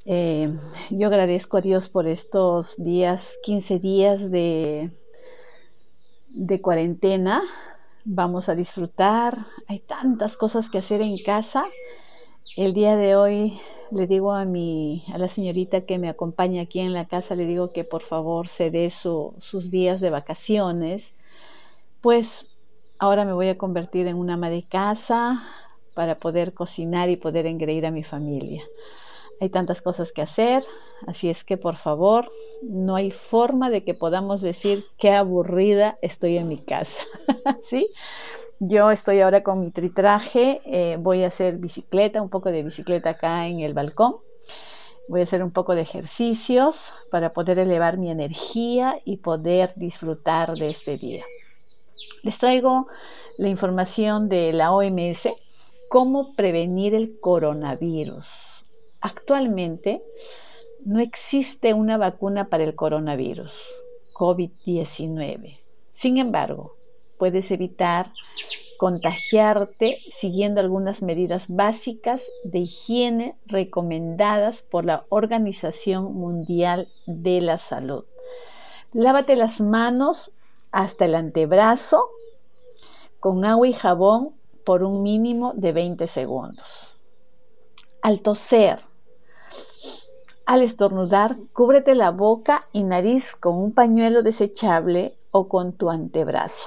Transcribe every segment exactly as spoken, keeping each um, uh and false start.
Eh, yo agradezco a Dios por estos días, quince días de, de cuarentena. Vamos a disfrutar. Hay tantas cosas que hacer en casa. El día de hoy le digo a mi, a la señorita que me acompaña aquí en la casa, le digo que por favor se dé su, sus días de vacaciones. Pues ahora me voy a convertir en una ama de casa para poder cocinar y poder engreír a mi familia. Hay tantas cosas que hacer, así es que por favor, no hay forma de que podamos decir qué aburrida estoy en mi casa, ¿sí? Yo estoy ahora con mi tritraje, eh, voy a hacer bicicleta, un poco de bicicleta acá en el balcón. Voy a hacer un poco de ejercicios para poder elevar mi energía y poder disfrutar de este día. Les traigo la información de la O M S, cómo prevenir el coronavirus. Actualmente no existe una vacuna para el coronavirus COVID diecinueve. Sin embargo, puedes evitar contagiarte siguiendo algunas medidas básicas de higiene recomendadas por la Organización Mundial de la Salud. Lávate las manos hasta el antebrazo con agua y jabón por un mínimo de veinte segundos. Al toser, al estornudar, cúbrete la boca y nariz con un pañuelo desechable o con tu antebrazo.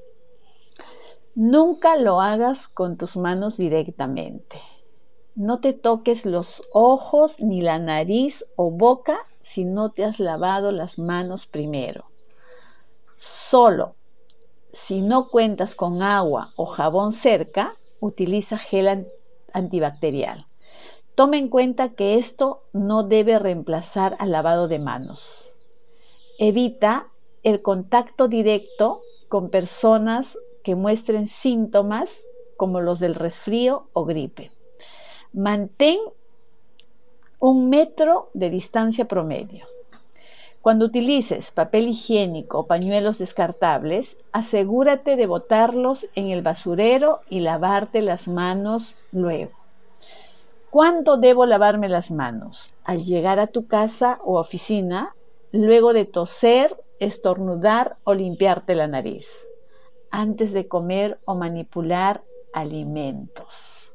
Nunca lo hagas con tus manos directamente. No te toques los ojos ni la nariz o boca si no te has lavado las manos primero. Solo si no cuentas con agua o jabón cerca, utiliza gel antibacterial. Toma en cuenta que esto no debe reemplazar al lavado de manos. Evita el contacto directo con personas que muestren síntomas como los del resfrío o gripe. Mantén un metro de distancia promedio. Cuando utilices papel higiénico o pañuelos descartables, asegúrate de botarlos en el basurero y lavarte las manos luego. ¿Cuándo debo lavarme las manos? Al llegar a tu casa o oficina, luego de toser, estornudar o limpiarte la nariz, antes de comer o manipular alimentos.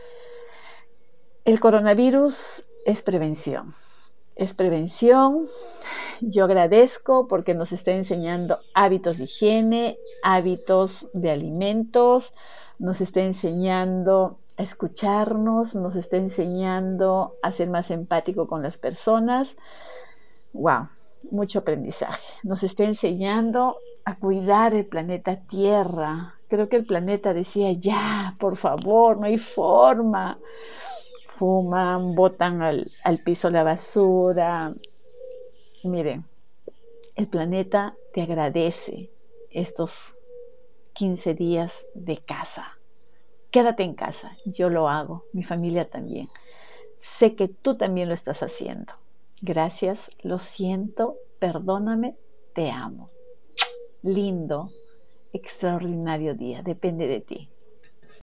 El coronavirus es prevención. Es prevención. Yo agradezco porque nos está enseñando hábitos de higiene, hábitos de alimentos, nos está enseñando a escucharnos, nos está enseñando a ser más empático con las personas. ¡Wow! Mucho aprendizaje. Nos está enseñando a cuidar el planeta Tierra. Creo que el planeta decía, ya, por favor, no hay forma. Fuman, botan al, al piso la basura. Miren, el planeta te agradece estos quince días de casa. Quédate en casa, yo lo hago, mi familia también. Sé que tú también lo estás haciendo. Gracias, lo siento, perdóname, te amo. Lindo, extraordinario día, depende de ti.